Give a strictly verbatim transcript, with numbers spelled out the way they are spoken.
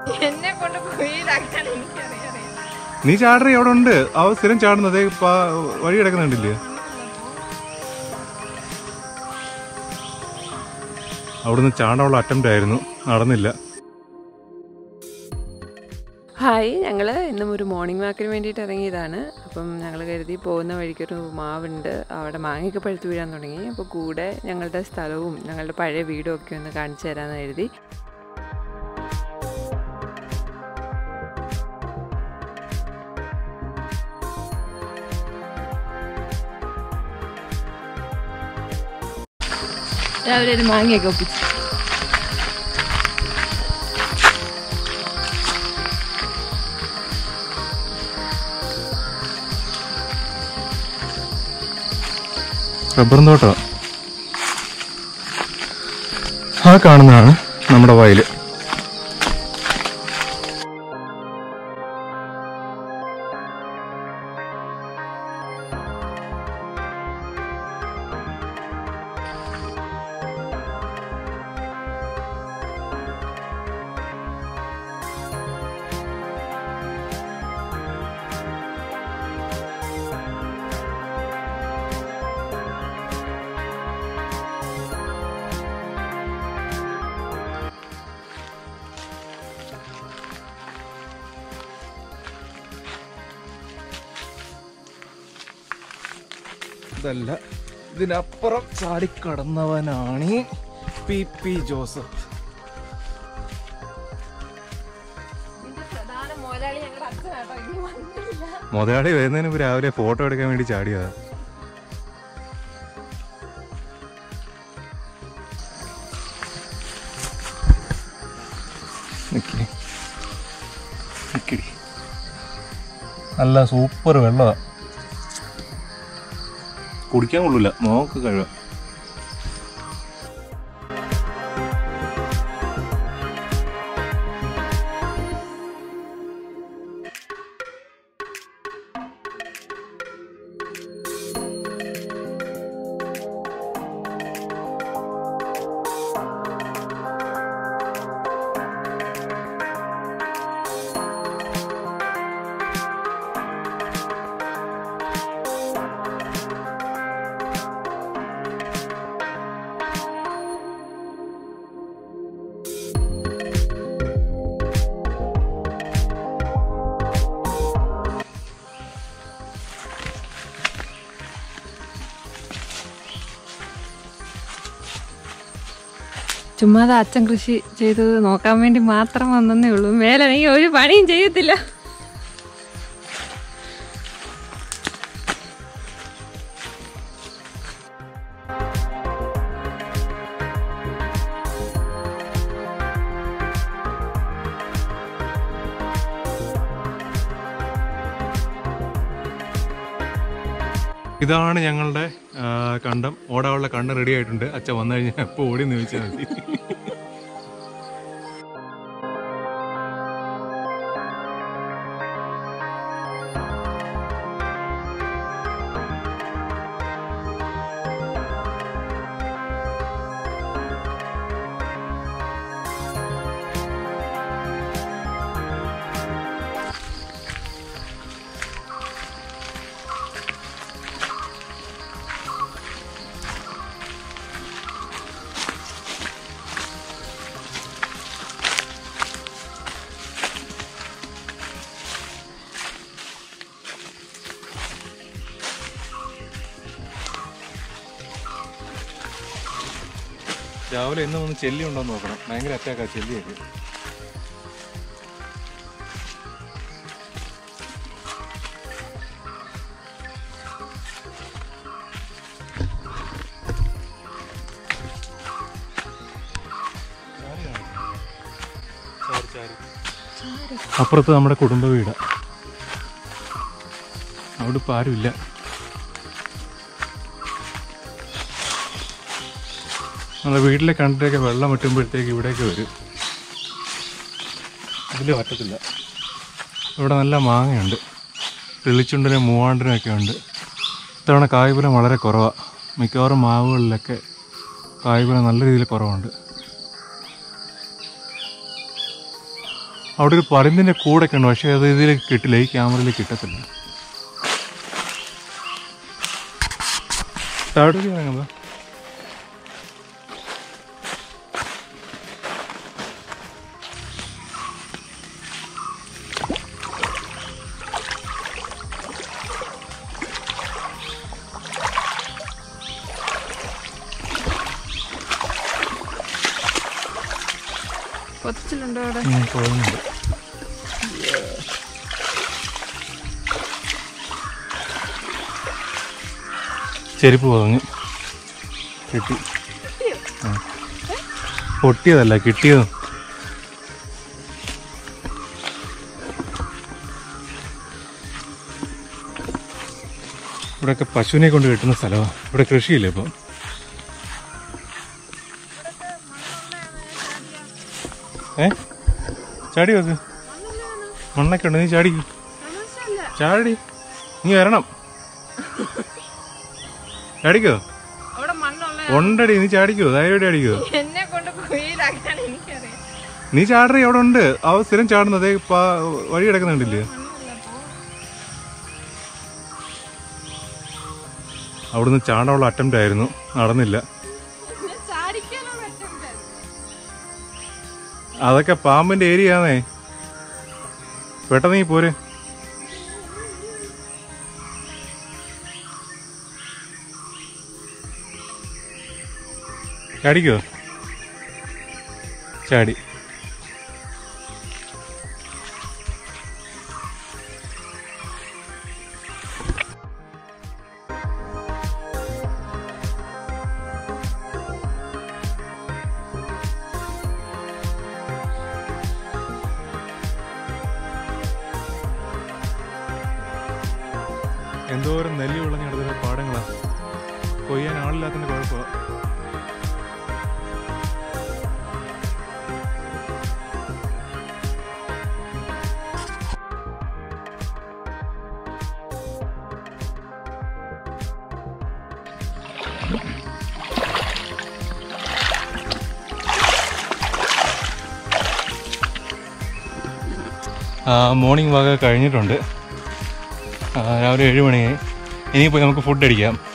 നീ ചാടറി അവിടെ ഉണ്ട്. അവ സ്ഥിരം ചാടുന്നത് വഴി കിടക്കുന്നുണ്ടില്ലേ? അവിടുന്ന് ചാടാനുള്ള അറ്റംപ്റ്റ് ആയിരുന്നു, നടന്നില്ല. ഹായ്, ഞങ്ങൾ ഇന്നും ഒരു മോർണിംഗ് വാക്കിന് വേണ്ടിയിട്ട് ഇറങ്ങിയതാണ്. അപ്പം ഞങ്ങൾ കരുതി പോകുന്ന വഴിക്കൊരു മാവുണ്ട്, അവിടെ മാങ്ങയൊക്കെ പഴുത്ത് വീഴാൻ തുടങ്ങി. അപ്പോൾ കൂടെ ഞങ്ങളുടെ സ്ഥലവും ഞങ്ങളുടെ പഴയ വീടും ഒക്കെ ഒന്ന് കാണിച്ചു തരാമെന്ന് കരുതി. രാവിലെ ഒരു മാങ്ങയൊക്കെ ഒപ്പിച്ചു. റബ്ബറും തോട്ടം. ആ കാണുന്നതാണ് നമ്മുടെ വയല്. ഇതല്ല, ഇതിനപ്പുറം ചാടിക്കടന്നവനാണ് പി പി ജോസഫ്. മുതലാളി വരുന്നതിന് മുമ്പ് രാവിലെ ഫോട്ടോ എടുക്കാൻ വേണ്ടി ചാടിയതാ. നല്ല സൂപ്പർ വെള്ളമാ, കുടിക്കാൻ കൊള്ളൂല, നോക്ക് കഴിവ. ചുമ്മാതെ അച്ഛൻ കൃഷി ചെയ്തത് നോക്കാൻ വേണ്ടി മാത്രം വന്നേ ഉള്ളൂ. മേലെങ്കിൽ ഒരു പണിയും ചെയ്യത്തില്ല. ഇതാണ് ഞങ്ങളുടെ കണ്ടം. ഓടാനുള്ള കണ്ടം റെഡി ആയിട്ടുണ്ട്. അച്ഛൻ വന്നു കഴിഞ്ഞാൽ എപ്പോൾ ഓടി ചോദിച്ചാൽ മതി. രാവിലെ ഇന്ന് ഒന്ന് ചെല്ലി ഉണ്ടോന്ന് നോക്കണം. ഭയങ്കര അറ്റാക്കാ ചെല്ലിയൊക്കെ. അപ്പുറത്ത് നമ്മുടെ കുടുംബ വീടാ. അവിടെ ഇപ്പം ആരുമില്ല. നമ്മുടെ വീട്ടിലെ കിണറ്റിലൊക്കെ വെള്ളം വെട്ടുമ്പോഴത്തേക്ക് ഇവിടേക്ക് വരും. അതിൽ പറ്റത്തില്ല. ഇവിടെ നല്ല മാങ്ങയുണ്ട്, കിളിച്ചുണ്ടിനും മൂവാണ്ടിനും ഒക്കെ ഉണ്ട്. ഇത്തവണ കായ്ഫലം വളരെ കുറവാണ്. മിക്കവാറും മാവുകളിലൊക്കെ കായ്ഫലം നല്ല രീതിയിൽ കുറവുണ്ട്. അവിടെ ഒരു പരുന്തിൻ്റെ കൂടൊക്കെ ഉണ്ട്, പക്ഷേ അത് ഇതിലേക്ക് കിട്ടില്ല, ഈ ക്യാമറയിൽ കിട്ടത്തില്ല. താഴോട്ട് ഇറങ്ങുമ്പോ കൊച്ചിലുണ്ടോ അവിടെ? പോകുന്നുണ്ട്. ചെരുപ്പ് പതഞ്ഞു. കിട്ടി. പൊട്ടിയതല്ല, കിട്ടിയത്. ഇവിടെയൊക്കെ പശുവിനെ കൊണ്ട് കെട്ടുന്ന സ്ഥലമാണ്. ഇവിടെ കൃഷിയില്ല ഇപ്പം. ഏ ചാടി വെക്ക്, മണ്ണൊക്കെ ഉണ്ട്, നീ ചാടി ചാടി നീ വരണം. ചാടിക്കോ, ഉണ്ടടി, നീ ചാടിക്കോ, ധൈര്യം അടിക്കോ. നീ ചാടറി, അവിടെ ഉണ്ട്, അവ സ്ഥിരം ചാടുന്നത് വഴി കിടക്കുന്നുണ്ടില്ലേ. അവിടുന്ന് ചാടാനുള്ള അറ്റംപ്റ്റ് ആയിരുന്നു, നടന്നില്ല. അതൊക്കെ പാമ്പിന്റെ ഏരിയ ആണേ, പെട്ടെന്ന് നീ പോരെ. ചാടിക്കോ, ചാടി. എന്തോരം നെല്ലി വിളഞ്ഞെടുത്ത പാടങ്ങളാ, കൊയ്യാൻ ആളില്ലാത്തതിന്റെ കുഴപ്പമാണ്. മോർണിംഗ് വാക്ക് കഴിഞ്ഞിട്ടുണ്ട്. രാവിലെ ഏഴ് മണിയായി. ഇനിയിപ്പോൾ നമുക്ക് ഫുഡ് അടിക്കാം.